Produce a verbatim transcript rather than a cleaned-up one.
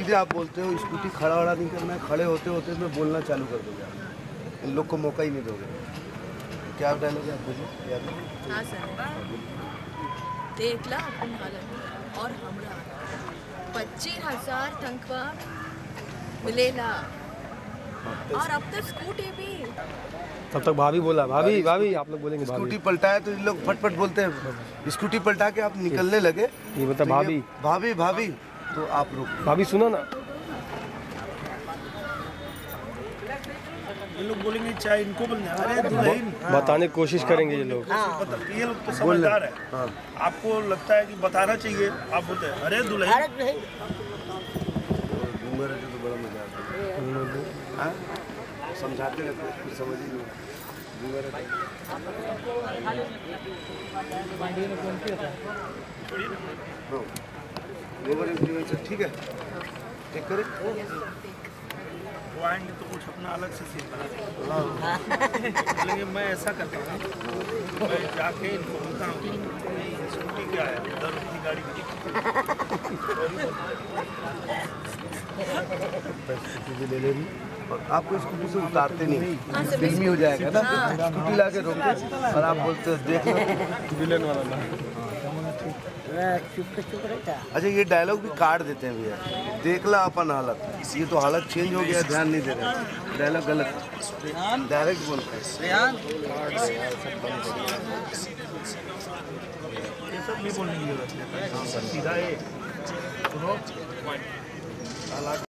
सीधे आप बोलते हो स्कूटी खड़ा वड़ा नहीं करना है, खड़े होते होते मैं बोलना चालू कर दोगे, इन लोग को मौका ही नहीं दोगे। क्या डायलॉग है आप बोलिए याद है? हाँ सर, देखला अपन हालत और हमरा पच्चीस हजार तनख्वाह मिलेला और अब तक स्कूटी भी। तब तक भाभी बोला, भाभी भाभी आप लोग बोलेंगे भाभी। स्कूटी पलटाया तो इन लोग फटफट बोलते हैं, स्कूटी पलटा के आप निकलने लगे, ये बता तो भाभी भाभी भाभी तो आप रुक, भाभी सुनो ना, ये लोग बोलेंगे चाहे इनको बोलने अरे दुल्हन बताने की कोशिश करेंगे ये लोग। ये लोग तो समझदार है। हाँ। आपको लगता है कि बताना चाहिए, आप बोलते हैं अरे दुल्हन। घूमर रहते तो बड़ा मजा आता है, समझाते रहते कुछ समझ ही नहीं। घूमर रहते ठीक है, ठीक करे वो आएंगे तो कुछ अपना अलग से सीख बना लेकिन मैं ऐसा करता हूँ, मैं जाके इनको बोलता हूँ कि स्कूटी क्या है, दस रुपये की गाड़ी भी ले लेंगे और आपको स्कूटी से उतारते नहीं, फिल्मी हो जाएगा ना, स्कूटी ला के रोकते और आप बोलते हो देख लो विलेन वाला ना। अच्छा ये डायलॉग भी काट देते हैं भैया, देखला अपन हालत, ये तो हालत चेंज हो गया, ध्यान नहीं दे रहे, डायलॉग गलत डायरेक्ट बोलते हैं। ये सब भी बोलने की जरूरत है, सीधा